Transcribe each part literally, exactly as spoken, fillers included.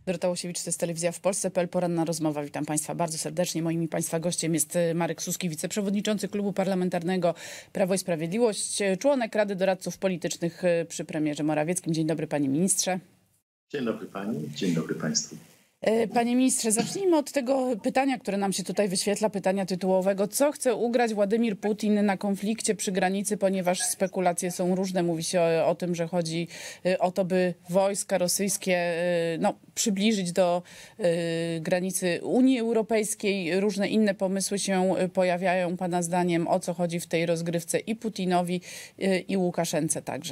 Dorota Łosiewicz, to jest Telewizja w Polsce kropka p l, poranna rozmowa. Witam Państwa bardzo serdecznie. Moim i Państwa gościem jest Marek Suski, wiceprzewodniczący Klubu Parlamentarnego Prawo i Sprawiedliwość, członek Rady Doradców Politycznych przy premierze Morawieckim. Dzień dobry, panie ministrze. Dzień dobry pani, dzień dobry państwu. Panie ministrze, zacznijmy od tego pytania, które nam się tutaj wyświetla, pytania tytułowego. Co chce ugrać Władimir Putin na konflikcie przy granicy, ponieważ spekulacje są różne. Mówi się o, o tym, że chodzi o to, by wojska rosyjskie no, przybliżyć do y, granicy Unii Europejskiej. Różne inne pomysły się pojawiają. Pana zdaniem, o co chodzi w tej rozgrywce i Putinowi, y, i Łukaszence także?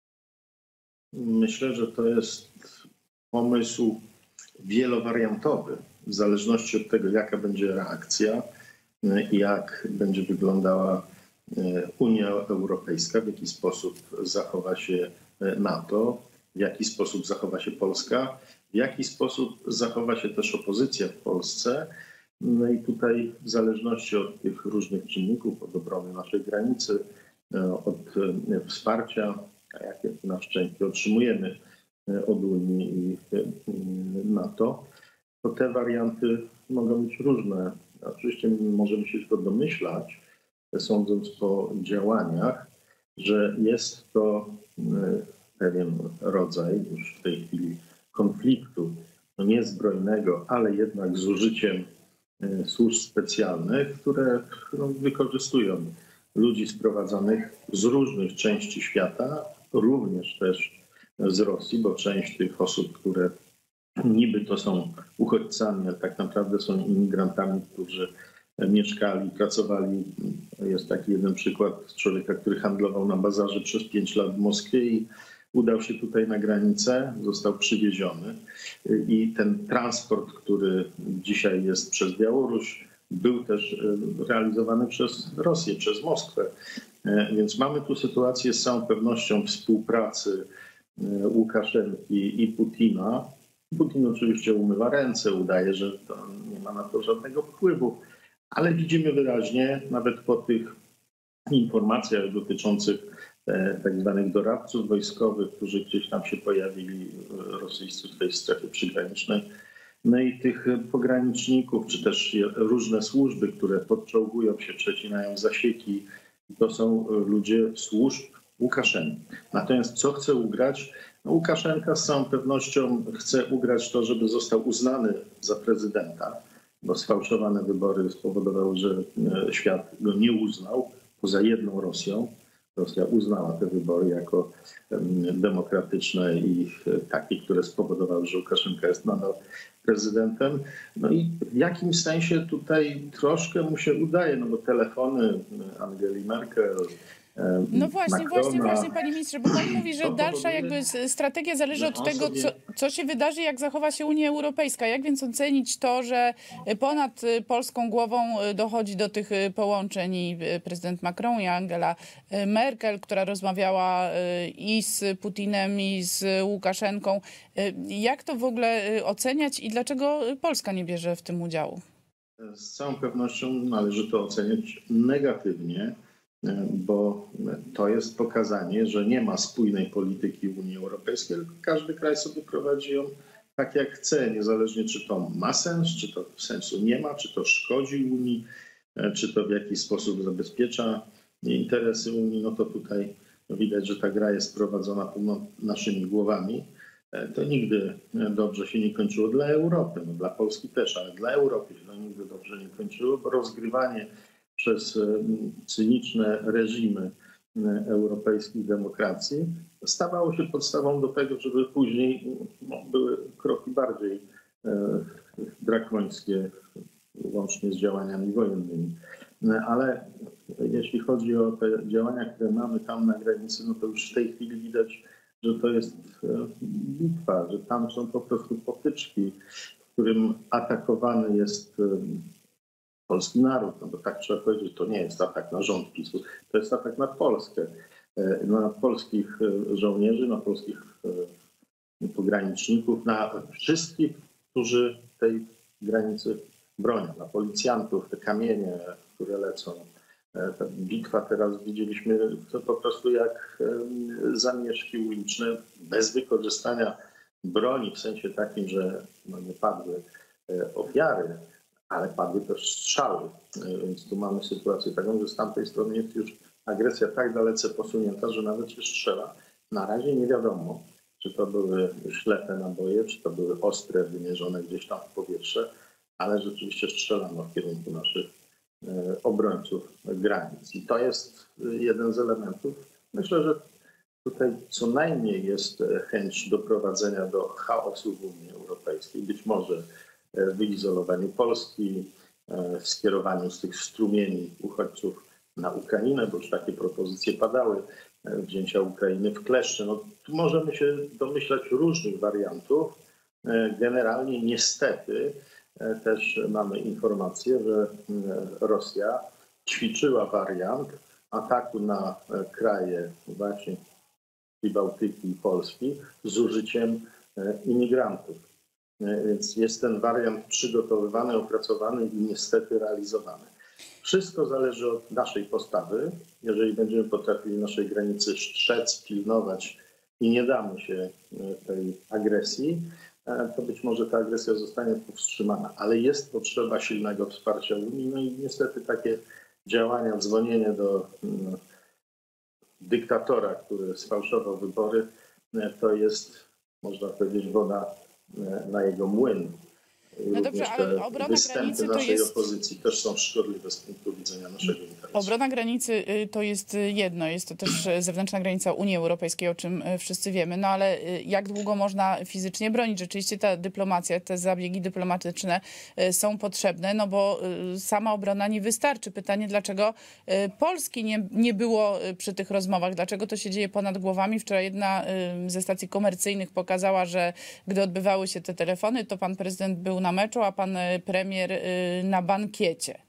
Myślę, że to jest pomysł wielowariantowy, w zależności od tego, jaka będzie reakcja i jak będzie wyglądała Unia Europejska, w jaki sposób zachowa się NATO, w jaki sposób zachowa się Polska, w jaki sposób zachowa się też opozycja w Polsce. No i tutaj w zależności od tych różnych czynników, od obrony naszej granicy, od wsparcia, jakie na szczęście otrzymujemy od Unii i NATO, to te warianty mogą być różne. Oczywiście możemy się tylko domyślać, sądząc po działaniach, że jest to pewien rodzaj już w tej chwili konfliktu, no nie zbrojnego, ale jednak z użyciem służb specjalnych, które no, wykorzystują ludzi sprowadzanych z różnych części świata, również też z Rosji, bo część tych osób, które niby to są uchodźcami, ale tak naprawdę są imigrantami, którzy mieszkali, pracowali. Jest taki jeden przykład człowieka, który handlował na bazarze przez pięć lat w Moskwie i udał się tutaj na granicę, został przywieziony. I ten transport, który dzisiaj jest przez Białoruś, był też realizowany przez Rosję, przez Moskwę. Więc mamy tu sytuację z całą pewnością współpracy Łukaszenki i Putina. Putin oczywiście umywa ręce, udaje, że to nie ma na to żadnego wpływu, ale widzimy wyraźnie, nawet po tych informacjach dotyczących tak zwanych doradców wojskowych, którzy gdzieś tam się pojawili, rosyjscy w tej strefie przygranicznej, no i tych pograniczników, czy też różne służby, które podczołgują się, przecinają zasieki, to są ludzie służb Łukaszenki. Natomiast co chce ugrać? No, Łukaszenka z całą pewnością chce ugrać to, żeby został uznany za prezydenta, bo sfałszowane wybory spowodowały, że świat go nie uznał, poza jedną Rosją. Rosja uznała te wybory jako demokratyczne i takie, które spowodowały, że Łukaszenka jest nadal prezydentem. No i w jakimś sensie tutaj troszkę mu się udaje, no bo telefony Angeli Merkel, No właśnie, Macrona, właśnie, właśnie, panie ministrze, bo pan mówi, że dalsza jakby strategia zależy od tego, sobie... co, co się wydarzy, jak zachowa się Unia Europejska. Jak więc ocenić to, że ponad polską głową dochodzi do tych połączeń i prezydent Macron, i Angela Merkel, która rozmawiała i z Putinem, i z Łukaszenką. Jak to w ogóle oceniać i dlaczego Polska nie bierze w tym udziału? Z całą pewnością należy to oceniać negatywnie, bo to jest pokazanie, że nie ma spójnej polityki Unii Europejskiej, tylko każdy kraj sobie prowadzi ją tak jak chce, niezależnie czy to ma sens, czy to sensu nie ma, czy to szkodzi Unii, czy to w jakiś sposób zabezpiecza interesy Unii, no to tutaj widać, że ta gra jest prowadzona ponad naszymi głowami. To nigdy dobrze się nie kończyło dla Europy, no dla Polski też, ale dla Europy się to nigdy dobrze nie kończyło, bo rozgrywanie przez cyniczne reżimy europejskich demokracji stawało się podstawą do tego, żeby później no, były kroki bardziej e, drakońskie, łącznie z działaniami wojennymi. Ale jeśli chodzi o te działania, które mamy tam na granicy, no to już w tej chwili widać, że to jest bitwa, że tam są po prostu potyczki, w którym atakowany jest polski naród, no bo tak trzeba powiedzieć, to nie jest atak na rząd PiSu, to jest atak na Polskę, na polskich żołnierzy, na polskich pograniczników, na wszystkich, którzy tej granicy bronią, na policjantów, te kamienie, które lecą. Ta bitwa teraz widzieliśmy to po prostu jak zamieszki uliczne bez wykorzystania broni w sensie takim, że no nie padły ofiary, ale padły też strzały. Więc tu mamy sytuację taką, że z tamtej strony jest już agresja tak dalece posunięta, że nawet się strzela. Na razie nie wiadomo, czy to były ślepe naboje, czy to były ostre, wymierzone gdzieś tam w powietrze, ale rzeczywiście strzelano w kierunku naszych obrońców granic. I to jest jeden z elementów. Myślę, że tutaj co najmniej jest chęć doprowadzenia do chaosu w Unii Europejskiej. Być może wyizolowaniu Polski, w skierowaniu z tych strumieni uchodźców na Ukrainę, bo już takie propozycje padały, wzięcia Ukrainy w kleszcze. No, tu możemy się domyślać różnych wariantów. Generalnie niestety też mamy informację, że Rosja ćwiczyła wariant ataku na kraje właśnie Bałtyki i Polski z użyciem imigrantów. Więc jest ten wariant przygotowywany, opracowany i niestety realizowany. Wszystko zależy od naszej postawy. Jeżeli będziemy potrafili naszej granicy strzec, pilnować i nie damy się tej agresji, to być może ta agresja zostanie powstrzymana. Ale jest potrzeba silnego wsparcia Unii. No i niestety takie działania, dzwonienie do dyktatora, który sfałszował wybory, to jest, można powiedzieć, woda na jego młyn. No dobrze, ale obrona występy granicy to naszej jest... opozycji też są szkodliwe z punktu widzenia naszego interesu. Obrona granicy to jest jedno, jest to też zewnętrzna granica Unii Europejskiej, o czym wszyscy wiemy, no ale jak długo można fizycznie bronić? Rzeczywiście ta dyplomacja, te zabiegi dyplomatyczne są potrzebne, no bo sama obrona nie wystarczy. Pytanie, dlaczego Polski nie, nie było przy tych rozmowach? Dlaczego to się dzieje ponad głowami? Wczoraj jedna ze stacji komercyjnych pokazała, że gdy odbywały się te telefony, to pan prezydent był na meczu, a pan premier na bankiecie.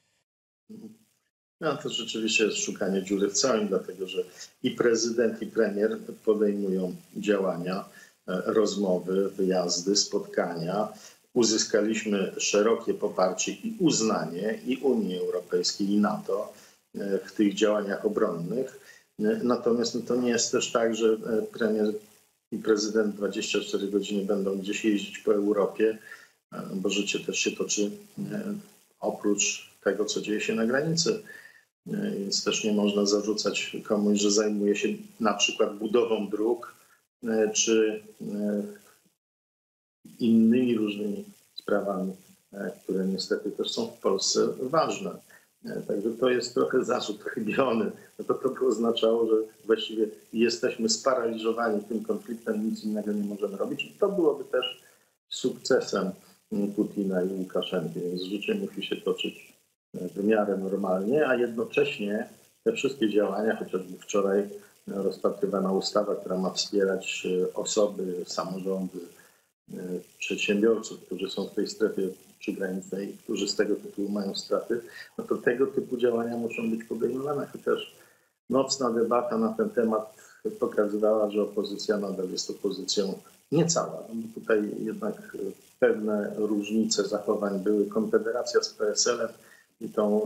No to rzeczywiście jest szukanie dziury w całym, dlatego że i prezydent, i premier podejmują działania, rozmowy, wyjazdy, spotkania. Uzyskaliśmy szerokie poparcie i uznanie i Unii Europejskiej, i NATO w tych działaniach obronnych. Natomiast no to nie jest też tak, że premier i prezydent dwadzieścia cztery godziny będą gdzieś jeździć po Europie, bo życie też się toczy oprócz tego, co dzieje się na granicy. Więc też nie można zarzucać komuś, że zajmuje się na przykład budową dróg czy innymi różnymi sprawami, które niestety też są w Polsce ważne. Także to jest trochę zarzut chybiony. No to, to by oznaczało, że właściwie jesteśmy sparaliżowani tym konfliktem, nic innego nie możemy robić. I to byłoby też sukcesem Putina i Łukaszenki. Więc życie musi się toczyć w miarę normalnie, a jednocześnie te wszystkie działania, chociażby wczoraj rozpatrywana ustawa, która ma wspierać osoby, samorządy, przedsiębiorców, którzy są w tej strefie przygranicznej, którzy z tego tytułu mają straty, no to tego typu działania muszą być podejmowane, chociaż nocna debata na ten temat pokazywała, że opozycja nadal jest opozycją niecała. No tutaj jednak pewne różnice zachowań były. Konfederacja z P S L em i tą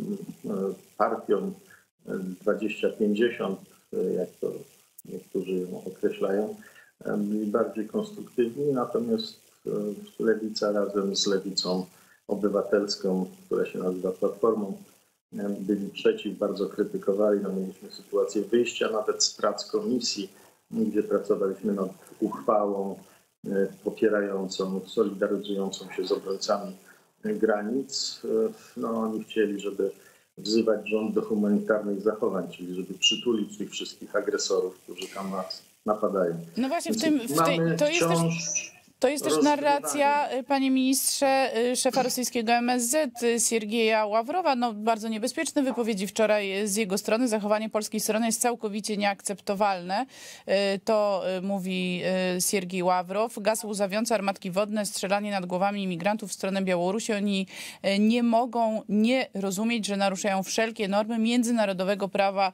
partią dwadzieścia pięćdziesiąt, jak to niektórzy ją określają, byli bardziej konstruktywni, natomiast Lewica razem z Lewicą Obywatelską, która się nazywa Platformą, byli przeciw, bardzo krytykowali. No, mieliśmy sytuację wyjścia nawet z prac komisji, gdzie pracowaliśmy nad uchwałą popierającą, solidaryzującą się z obrońcami granic. No, oni chcieli, żeby wzywać rząd do humanitarnych zachowań, czyli żeby przytulić tych wszystkich agresorów, którzy tam nas napadają. No właśnie w tym, w tej, to jest też... To jest też narracja, panie ministrze, szefa rosyjskiego M S Z Siergieja Ławrowa. No, bardzo niebezpieczne wypowiedzi wczoraj z jego strony. Zachowanie polskiej strony jest całkowicie nieakceptowalne. To mówi Siergiej Ławrow. Gaz łzawiący, armatki wodne, strzelanie nad głowami imigrantów w stronę Białorusi. Oni nie mogą nie rozumieć, że naruszają wszelkie normy międzynarodowego prawa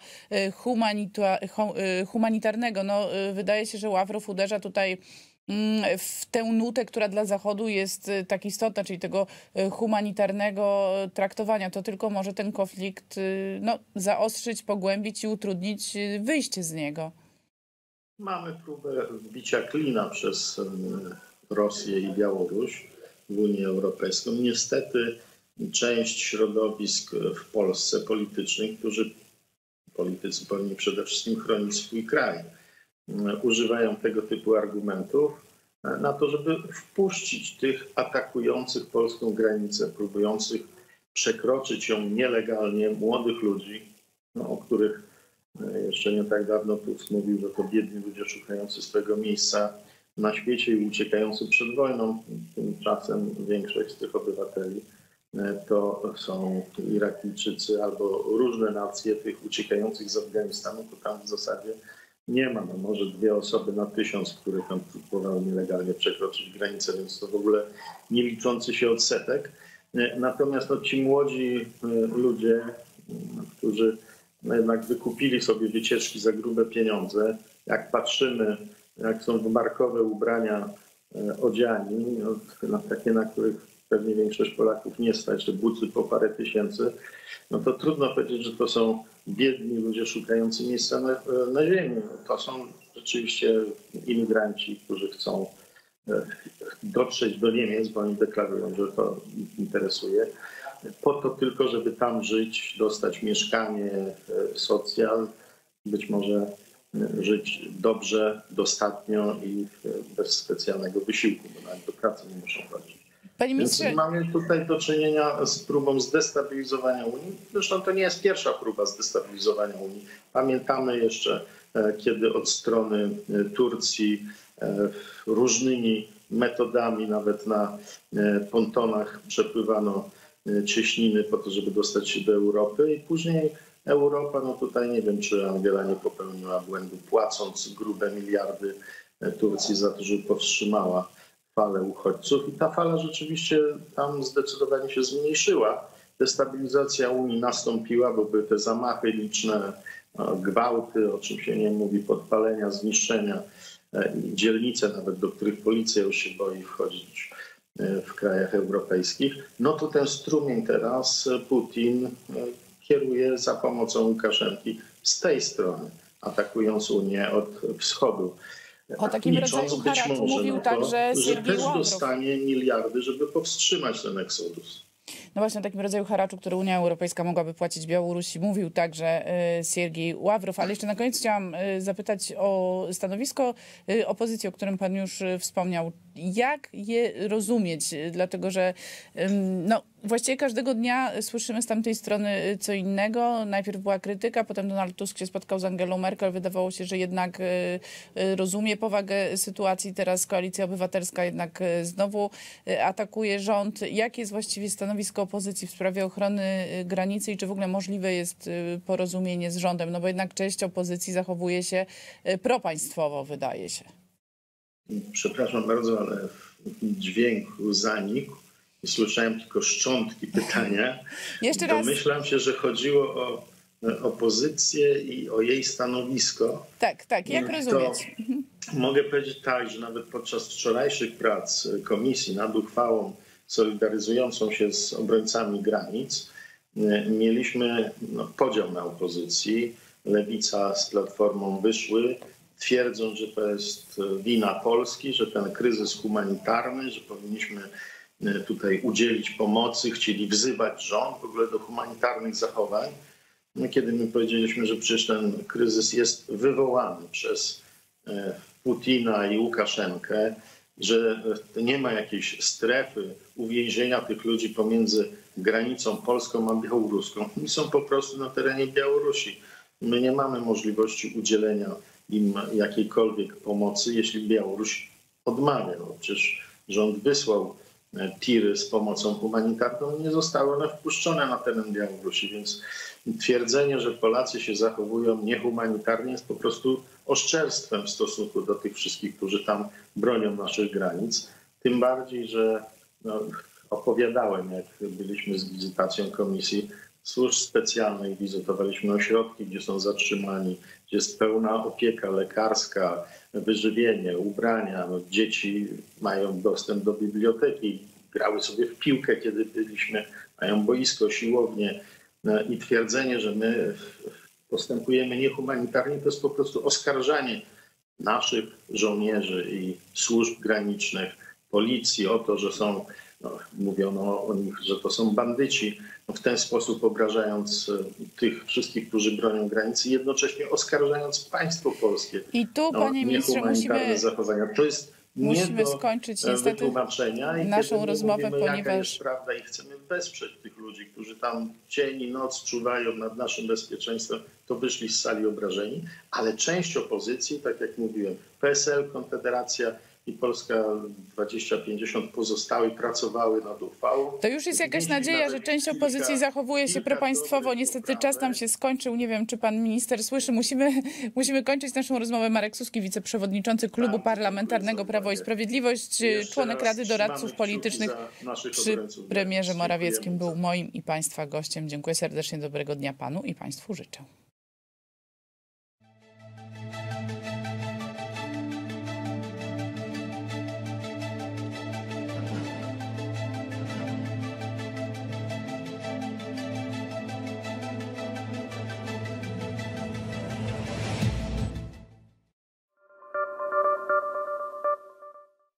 humanitarnego. No, wydaje się, że Ławrow uderza tutaj w tę nutę, która dla Zachodu jest tak istotna, czyli tego humanitarnego traktowania. To tylko może ten konflikt no, zaostrzyć, pogłębić i utrudnić wyjście z niego. Mamy próbę wbicia klina przez Rosję i Białoruś w Unię Europejską. Niestety część środowisk w Polsce politycznych, którzy politycy powinni przede wszystkim chronić swój kraj, używają tego typu argumentów na to, żeby wpuścić tych atakujących polską granicę, próbujących przekroczyć ją nielegalnie młodych ludzi, no, o których jeszcze nie tak dawno Tusk mówił, że to biedni ludzie szukający swojego miejsca na świecie i uciekający przed wojną. Tymczasem większość z tych obywateli to są Irakijczycy albo różne nacje tych uciekających z Afganistanu, to tam w zasadzie nie ma. No może dwie osoby na tysiąc, które tam próbowały nielegalnie przekroczyć granicę, więc to w ogóle nie liczący się odsetek. Natomiast no, ci młodzi ludzie, którzy no, jednak wykupili sobie wycieczki za grube pieniądze, jak patrzymy, jak są w markowe ubrania odziani, no, na takie, na których pewnie większość Polaków nie stać, te buty po parę tysięcy, no to trudno powiedzieć, że to są biedni ludzie szukający miejsca na, na ziemi. To są rzeczywiście imigranci, którzy chcą dotrzeć do Niemiec, bo oni deklarują, że to ich interesuje, po to tylko, żeby tam żyć, dostać mieszkanie, socjal, być może żyć dobrze, dostatnio i bez specjalnego wysiłku, bo nawet do pracy nie muszą chodzić. Panie ministrze... Więc mamy tutaj do czynienia z próbą zdestabilizowania Unii. Zresztą to nie jest pierwsza próba zdestabilizowania Unii. Pamiętamy jeszcze, kiedy od strony Turcji różnymi metodami, nawet na pontonach przepływano cieśniny po to, żeby dostać się do Europy i później Europa, no tutaj nie wiem, czy Angela nie popełniła błędu, płacąc grube miliardy Turcji za to, żeby powstrzymała falę uchodźców i ta fala rzeczywiście tam zdecydowanie się zmniejszyła. Destabilizacja Unii nastąpiła, bo były te zamachy liczne, gwałty, o czym się nie mówi, podpalenia, zniszczenia, dzielnice nawet, do których policja już się boi wchodzić w krajach europejskich. No to ten strumień teraz Putin kieruje za pomocą Łukaszenki z tej strony, atakując Unię od wschodu. O takim rodzaju haraczu mówił także Siergiej Ławrow, że też Ławrow. dostanie miliardy, żeby powstrzymać ten eksodus. No właśnie o takim rodzaju haraczu, który Unia Europejska mogłaby płacić Białorusi, mówił także Siergiej Ławrow. Ale jeszcze na koniec chciałam zapytać o stanowisko opozycji, o którym pan już wspomniał. Jak je rozumieć? Dlatego, że no, właściwie każdego dnia słyszymy z tamtej strony co innego. Najpierw była krytyka, potem Donald Tusk się spotkał z Angelą Merkel. Wydawało się, że jednak rozumie powagę sytuacji. Teraz Koalicja Obywatelska jednak znowu atakuje rząd. Jakie jest właściwie stanowisko opozycji w sprawie ochrony granicy i czy w ogóle możliwe jest porozumienie z rządem? No bo jednak część opozycji zachowuje się propaństwowo, wydaje się. Przepraszam bardzo, ale dźwięk zanikł i słyszałem tylko szczątki pytania. Jeszcze raz. Domyślam się, że chodziło o opozycję i o jej stanowisko. Tak, tak. Jak rozumieć? Mogę powiedzieć tak, że nawet podczas wczorajszych prac komisji nad uchwałą solidaryzującą się z obrońcami granic mieliśmy no, podział na opozycji. Lewica z Platformą wyszły, twierdząc, że to jest wina Polski, że ten kryzys humanitarny, że powinniśmy tutaj udzielić pomocy, chcieli wzywać rząd w ogóle do humanitarnych zachowań. Kiedy my powiedzieliśmy, że przecież ten kryzys jest wywołany przez Putina i Łukaszenkę, że nie ma jakiejś strefy uwięzienia tych ludzi pomiędzy granicą polską a białoruską. Oni są po prostu na terenie Białorusi. My nie mamy możliwości udzielenia im jakiejkolwiek pomocy, jeśli Białoruś odmawia. No, przecież rząd wysłał tiry z pomocą humanitarną i nie zostały one wpuszczone na teren Białorusi, więc twierdzenie, że Polacy się zachowują niehumanitarnie jest po prostu oszczerstwem w stosunku do tych wszystkich, którzy tam bronią naszych granic. Tym bardziej, że no, opowiadałem, jak byliśmy z wizytacją Komisji Służb Specjalnych, wizytowaliśmy ośrodki, gdzie są zatrzymani, gdzie jest pełna opieka lekarska, wyżywienie, ubrania. No, dzieci mają dostęp do biblioteki, grały sobie w piłkę, kiedy byliśmy, mają boisko, siłownię. No, i twierdzenie, że my postępujemy niehumanitarnie, to jest po prostu oskarżanie naszych żołnierzy i służb granicznych, policji, o to, że są, no, mówiono o nich, że to są bandyci, no, w ten sposób obrażając tych wszystkich, którzy bronią granicy, jednocześnie oskarżając państwo polskie. I tu, no, panie ministrze, musimy, zachowania. To jest musimy nie do skończyć niestety wytłumaczenia i naszą kiedy my rozmowę, mówimy, jaka ponieważ jest prawda i chcemy wesprzeć tych ludzi, którzy tam dzień i noc czuwają nad naszym bezpieczeństwem, to wyszli z sali obrażeni, ale część opozycji, tak jak mówiłem, P S L, Konfederacja i Polska dwadzieścia pięćdziesiąt pozostałe pracowały nad uchwałą. to już jest jakaś nadzieja, że część opozycji zachowuje się propaństwowo. Niestety czas nam się skończył. Nie wiem, czy pan minister słyszy. Musimy, musimy kończyć naszą rozmowę. Marek Suski, wiceprzewodniczący Klubu Parlamentarnego Prawo i Sprawiedliwość, członek Rady Doradców Politycznych przy premierze Morawieckim, był moim i państwa gościem. Dziękuję serdecznie. Dobrego dnia panu i państwu życzę.